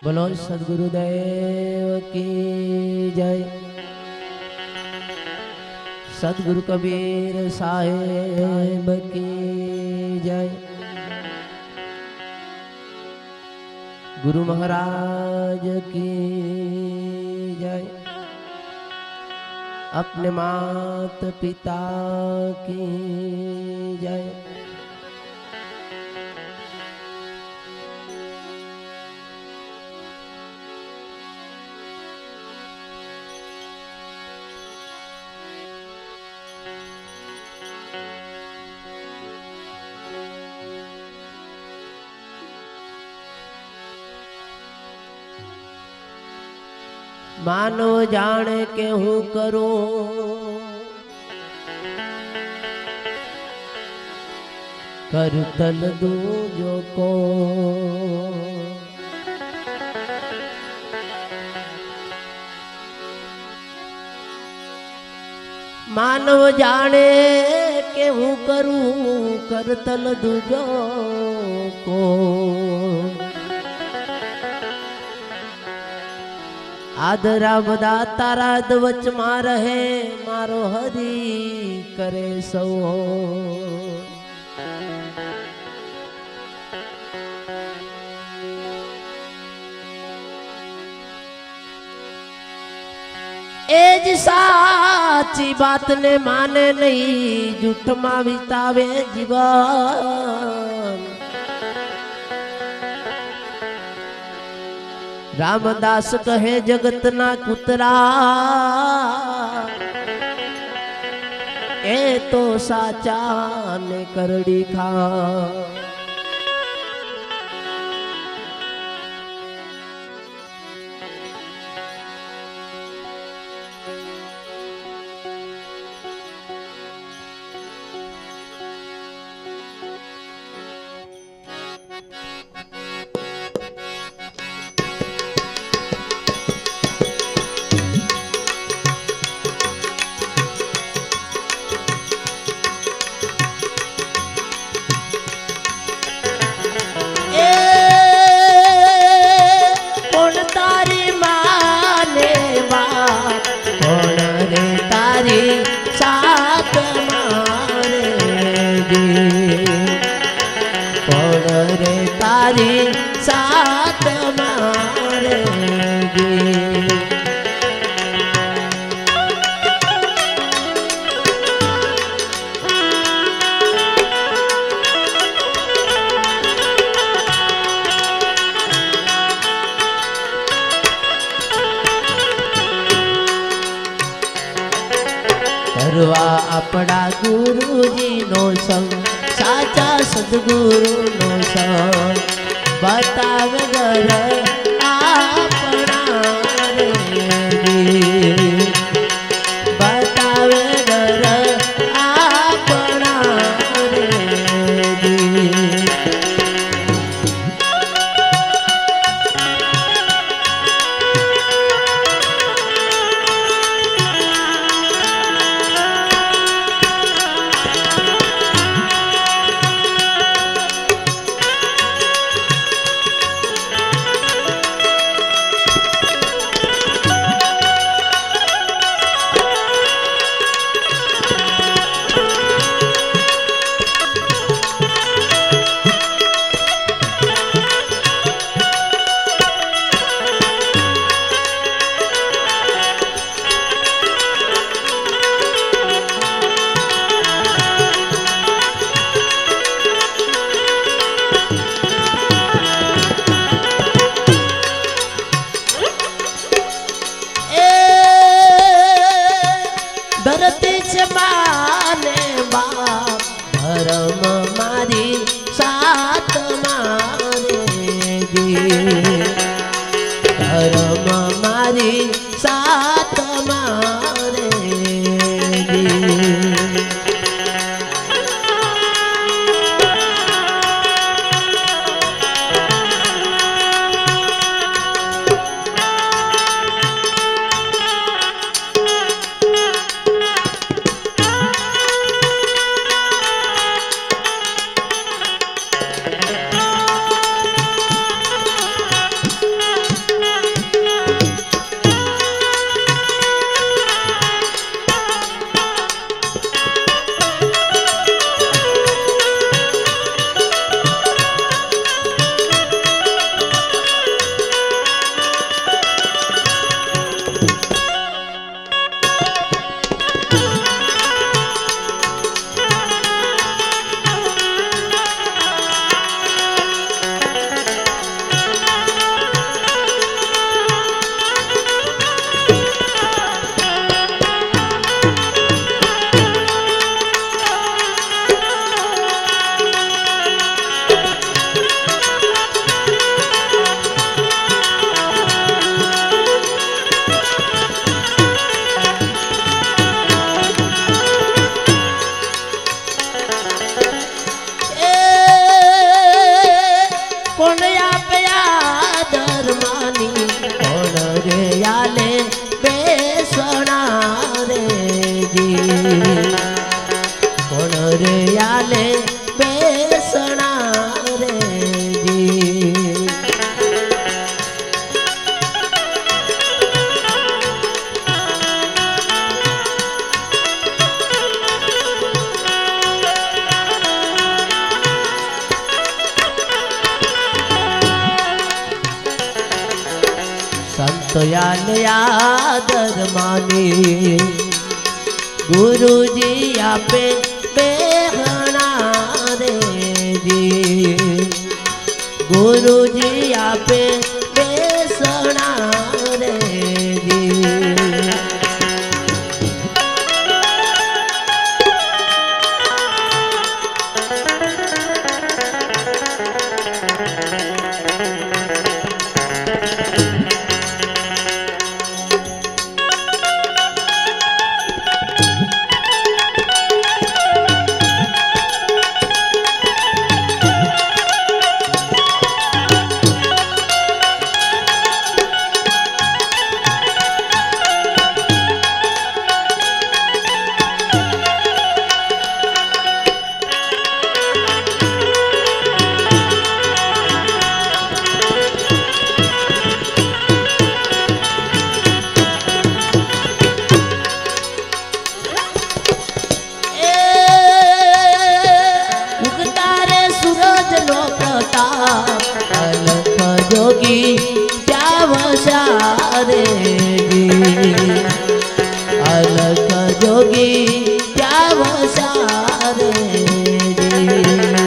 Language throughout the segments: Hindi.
बोलो सदगुरुदेव की जय। सदगुरु कबीर साहेब की जय। गुरु महाराज की जय। अपने मात पिता की जय। मानो जाने के हूँ करूं कर तल दूं जो को। मानव जाने के हूँ करूं कर तल दूं जो को। आदरा बदा तारा दवच मार है मारो हरि करे सो। एज साची बात ने माने नहीं झूठ मा बितावे जीवन। रामदास कहे जगत ना कुतरा ए तो साचा ने करड़ी खा। करवा अपना गुरु जी नो संग साचा सदगुरु नो संग। बतावे घर अपना रे बतावे घर अपना रे। दयाल आदर माने गुरुजी आपे बेहना रे जी गुरुजी आपे बेसना रे जी जोगी त्यावशा रे जी अलख जोगी त्यावशा रे जी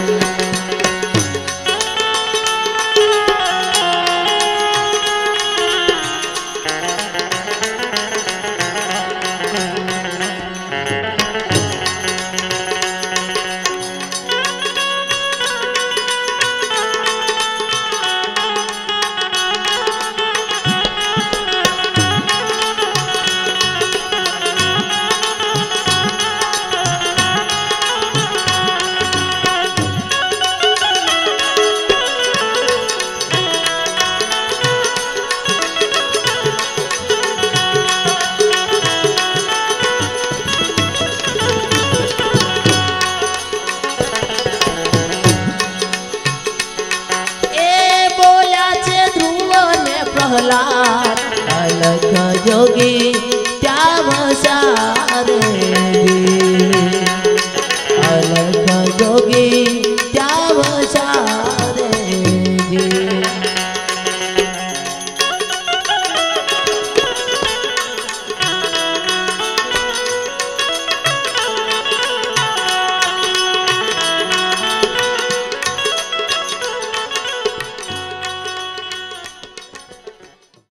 अलख जोगी त्यावशा रे जी अलख जोगी त्यावशा